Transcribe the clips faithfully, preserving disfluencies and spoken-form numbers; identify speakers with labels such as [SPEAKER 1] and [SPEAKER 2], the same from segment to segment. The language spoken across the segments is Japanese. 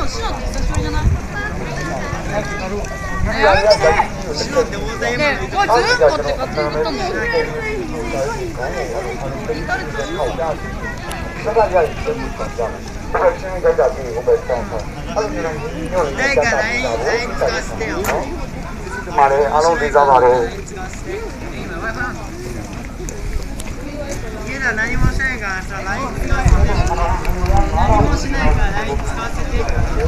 [SPEAKER 1] シノって久しぶりじゃない？え、やめてね。シノって大台山の。ね、おい、ずるんこって勝手に言ったんだよ。誰か ライン 使わせてよ。
[SPEAKER 2] あれ、あのリザバレ。
[SPEAKER 1] 家では何もしないからさ、ライン 使わせて。何もしないから ライン 使わせて。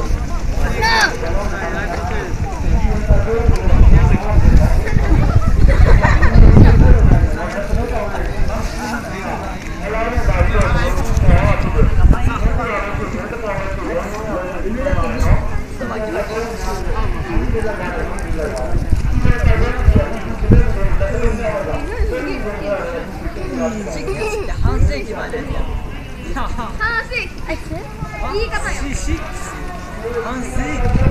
[SPEAKER 1] 半世紀前ね。
[SPEAKER 3] 半世紀。言い方よ。
[SPEAKER 1] 半世紀。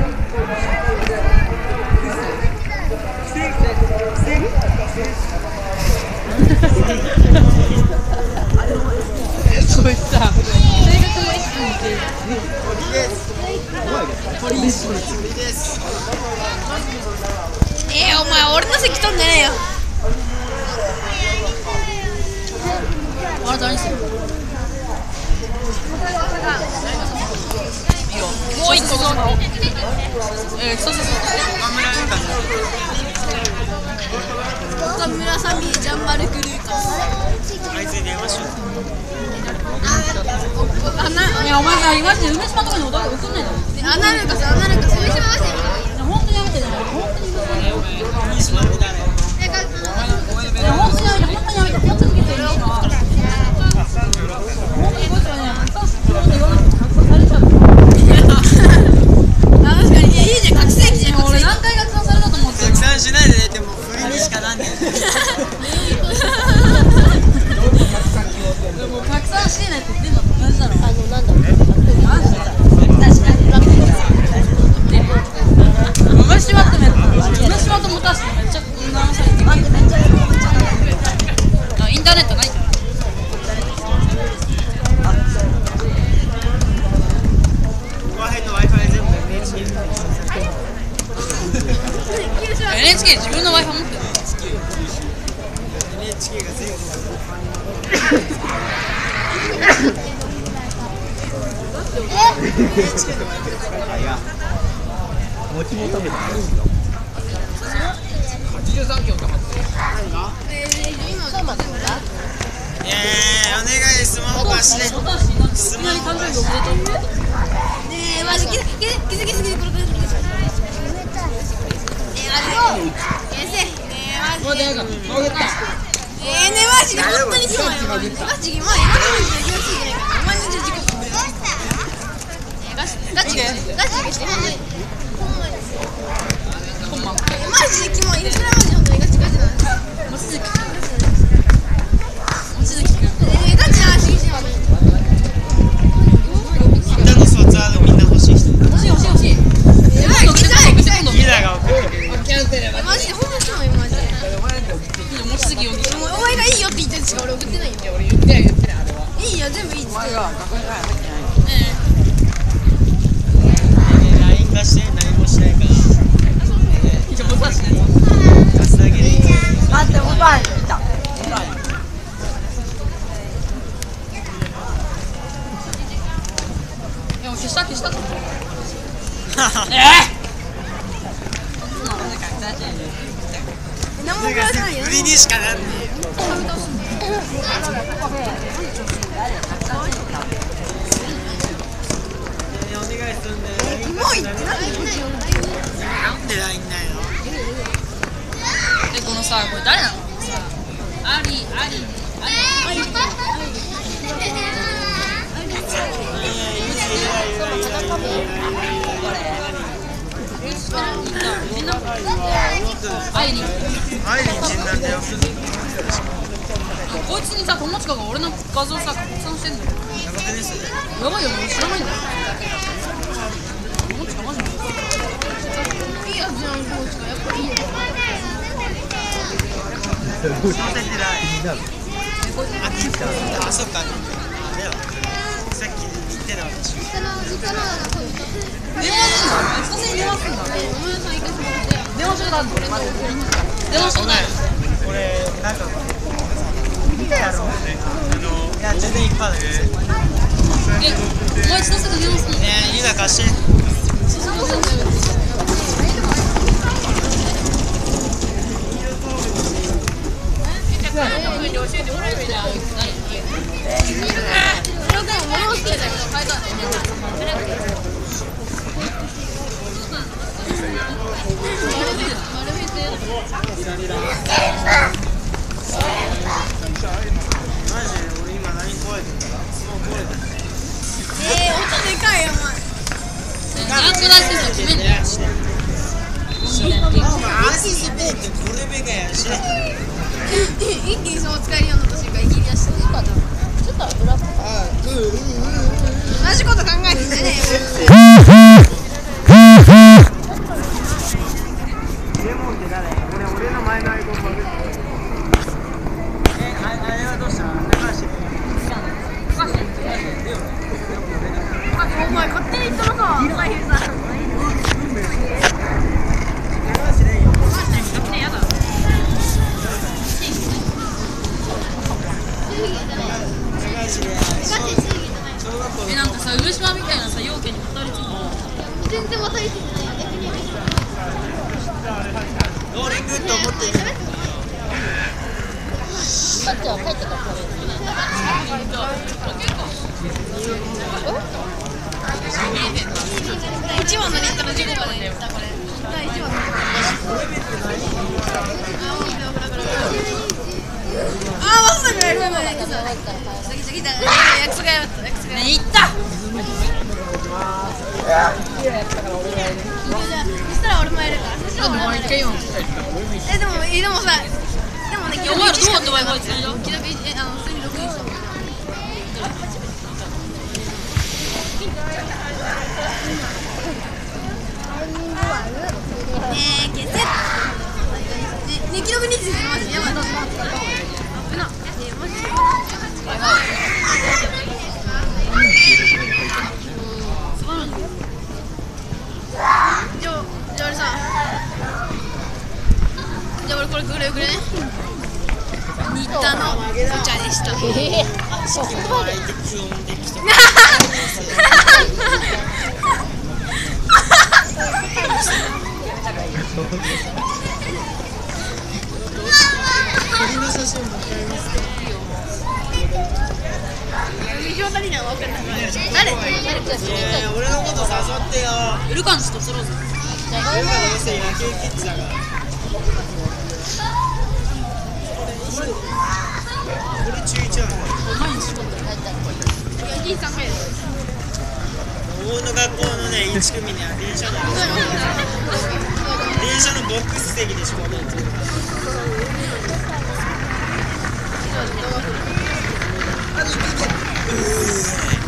[SPEAKER 1] こいつさ、性格も一緒に似てる。鳥です。鳥です。鳥です。
[SPEAKER 3] えー、お前俺の席取んでねえよ。
[SPEAKER 1] あれ何してる？いいよ。もう一個どうぞ。えー、そうそうそう。岡村優香さん。
[SPEAKER 3] 岡村さんにジャンバルクルーカー。
[SPEAKER 1] あいつに電話しよう。
[SPEAKER 3] あな、
[SPEAKER 1] いやお前さ、マジで梅島とかにお題送んないだろ。
[SPEAKER 3] アナルカス、アナルカス、梅島まで。
[SPEAKER 1] 本当にやめてね。本当にやめて。梅島って誰？いや本当にやめて。本当にやめて。本当にやめて。梅島は。本当にこいつはね、たくさん言わなくて拡散されちゃう。
[SPEAKER 3] あ、確かに、いいじゃん、拡散機じゃん。
[SPEAKER 1] 俺何回拡散されたと思って。
[SPEAKER 4] 拡散しないでね、でも振りにしかなんねん。
[SPEAKER 1] でも拡散してないって言ってんだもん。同じだろ。
[SPEAKER 3] あの、なんだろう。
[SPEAKER 1] マジで。
[SPEAKER 3] 確かに、楽に。
[SPEAKER 1] 梅島ってめっちゃ、梅島ともたしてめっちゃ流されてる。
[SPEAKER 3] 待って、めっちゃめっちゃ
[SPEAKER 1] あ、インターネットないから。
[SPEAKER 4] 後輩の Wi-Fi 全部 エヌエイチケー
[SPEAKER 1] エヌエイチケー 自分の Wi-Fi 持ってる。
[SPEAKER 4] エヌエイチケー が全部
[SPEAKER 2] もちも食べた。
[SPEAKER 1] はちじゅうさんキロ溜まってる。
[SPEAKER 4] えー、お願いスマホ貸して。
[SPEAKER 1] スマホ貸して。
[SPEAKER 3] ねえ、マジ気づき気づきすぎるこれこれ。えー、マジ。えー、せ。ねえ、マジ。えー、ねえ、マジで本当にそうよ。マジ、マジ、今今の話で気持ちいいじゃないか。お前の自己分。ガチガチガチでして本当に。マジでキモい。それはマジ本当にガチガチなんです。
[SPEAKER 1] 望月君。望月君。
[SPEAKER 3] えー、ガチな話してます。
[SPEAKER 4] 歌の卒アルみんな欲しい人。
[SPEAKER 1] 欲しい欲しい欲しい。
[SPEAKER 3] え、マジで
[SPEAKER 1] 送って今度。
[SPEAKER 4] ギラが送ってくれる。
[SPEAKER 3] マジでほんまそうよマジで。
[SPEAKER 1] 望月容疑者。
[SPEAKER 3] お前がいいよって言ったやつしか俺送ってないよ。
[SPEAKER 1] 俺言ってない言ってないあれは。
[SPEAKER 3] いいよ全部いいっつって。
[SPEAKER 1] 前が学園会入ってない。
[SPEAKER 4] ライン 貸して何もしないから。
[SPEAKER 1] 一応もたしね。
[SPEAKER 4] 貸すだけでいい。
[SPEAKER 1] あってもたい来た。いや消した消したと思う。ええ。
[SPEAKER 3] 何も返さないよ。
[SPEAKER 4] 振りにしかなんねえよ。お願いすんだよ。
[SPEAKER 3] キモいって何？
[SPEAKER 4] なんで ライン ないの？
[SPEAKER 1] でこのさこれ誰なの？アリアリアリ。アイリン。
[SPEAKER 4] アイリン死んだんだよ。
[SPEAKER 1] こいつにさ友近が俺の画像さ拡散してんだよ。
[SPEAKER 4] やばくねそれ。
[SPEAKER 1] やばいよ俺知らないんだよ。友近マジで。
[SPEAKER 3] いいやつじゃん友近やっぱいいよ。
[SPEAKER 4] させてない。あ、あ、そっか。あれよ。さっき言ってた私。
[SPEAKER 3] 実家の実家の
[SPEAKER 1] え話したことあるの？電話したことない。
[SPEAKER 4] これなんか見たやろ。あのいや全然いっぱいだけど。
[SPEAKER 1] え、お前一度すぐ電話するの？
[SPEAKER 4] ねえ、ユダ貸して。
[SPEAKER 3] 一気にそう使えるようになった瞬間、いきりやしてちょっと裏っぽい。同じこと考えてんじゃねえよ。
[SPEAKER 4] レモンって誰？俺俺の前のアイコンバグってる。え、あれはどうした？高橋。
[SPEAKER 3] お前勝手に言ったのか。
[SPEAKER 1] え、なんかさ、上島みたいなさ、陽気に渡りついてる。
[SPEAKER 3] 全然渡りついてない。
[SPEAKER 4] ローリングと思っている。
[SPEAKER 1] さっきは帰ってから食べる。
[SPEAKER 3] 一番のリットルじゅうごまで言ったこれ。第一番のリットル。ああ、まさかやる前にさ。先先だ。約束やった。約束やった。
[SPEAKER 1] ね、行った。
[SPEAKER 3] そしたら俺もやるから。そしたら俺もやるから。え、でもでもさ、でもね、
[SPEAKER 1] お前らどうやって Wi-Fi つないだ？
[SPEAKER 3] 既読いち、え、あの普通にログインした。ねえ、消せ。ねえ、既読についてマジやばい。危な。え、マジ。じゃあ、じゃあ俺さ、じゃあ俺これくれくれね。新田のお茶でした。えー、そこまで。
[SPEAKER 4] 鳥の写真も買いますか？
[SPEAKER 3] 誰誰誰
[SPEAKER 4] えー、俺のこと誘ってよ。
[SPEAKER 1] ウルカンスとスローズ。
[SPEAKER 4] 俺らの店野球キッズだから。これ中一なの？
[SPEAKER 1] 毎日取って帰ったら。
[SPEAKER 3] おじいさんがいる。
[SPEAKER 4] 大の学校のね、いち組には電車の電車のボックス席でしょ。あ、